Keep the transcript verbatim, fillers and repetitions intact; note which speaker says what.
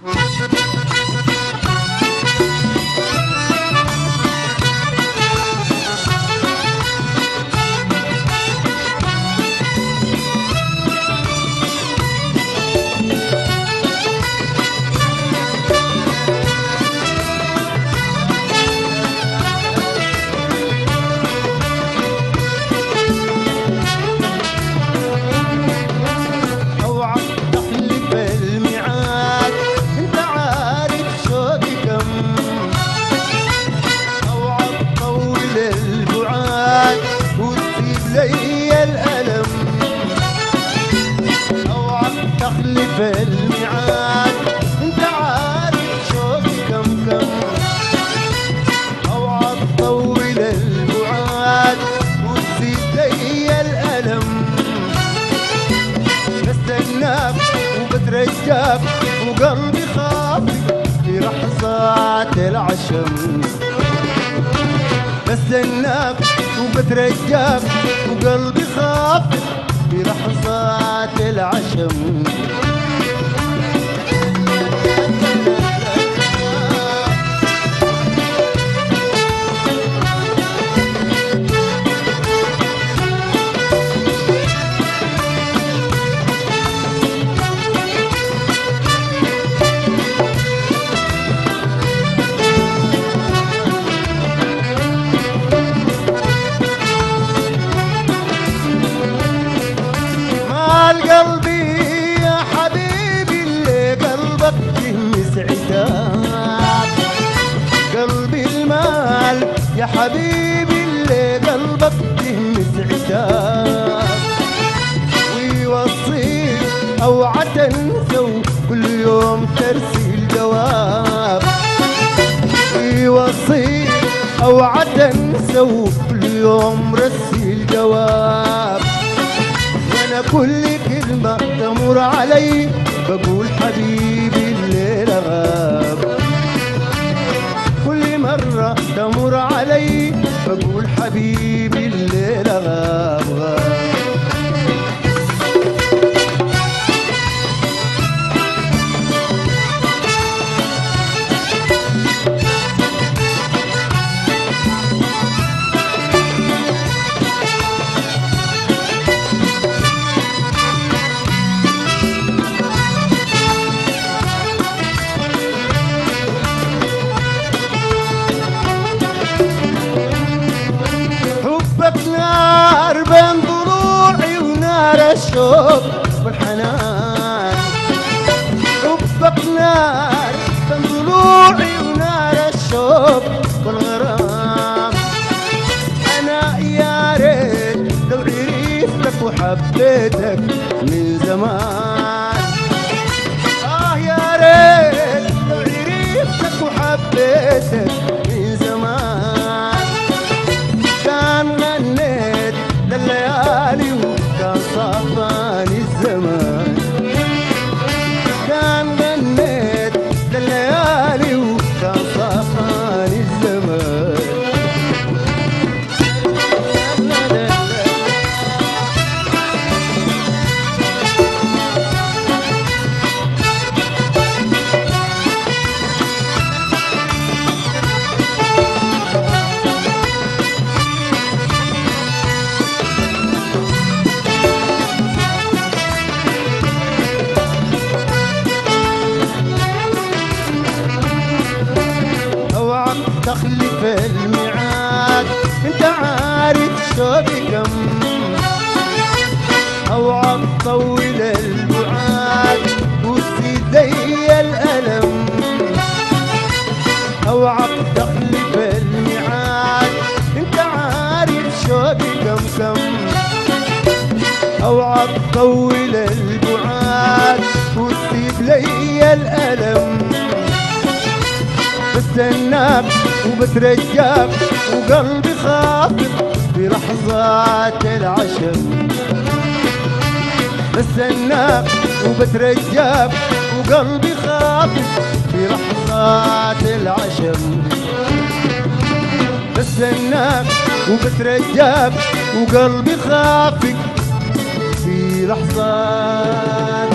Speaker 1: تخلف الميعاد انت عارف شوقي كم كم، اوعى تطول البعاد وتزيد لي الالم. بستناك وبترجاك وقلبي خافق في لحظات العشم. بستناك وبترجاك وقلبي خافق في لحظات العشم. قلبي يا حبيبي اللي قلبك يهمس عتاب، قلبي المال يا حبيبي اللي قلبك يهمس عتاب، ويوصيك اوعى تنسى وكل يوم ترسل جواب، ويوصيك اوعى تنسى وكل يوم رسل جواب. أنا كل كلمة تمر علي بقول حبيبي الليلة غاب، كل مرة تمر علي بقول حبيبي الليلة غاب غاب. نار بين ضلوعي ونار الشوق والحنان، حبك نار بين ضلوعي ونار الشوق والغرام. أنا يا ريت لو عرفتك وحبيتك من زمان، آه يا ريت لو عرفتك وحبيتك من زمان. كان غنيت لليالي وكان صافاني الزمان، كان غنيت لليالي وكان صافاني الزمان. تخلف الميعاد انت عارف شوقي كم، اوعى تطول البعاد وتزيد لي الالم. اوعى تخلف الميعاد انت عارف شوقي كم كم، اوعى تطول البعاد وتزيد لي الالم. بستناك وبترجاك وقلبي خافق في لحظات العشم. بستناك وبترجاك وقلبي خافق في لحظات العشم. بستناك وبترجاك وقلبي خافق في لحظات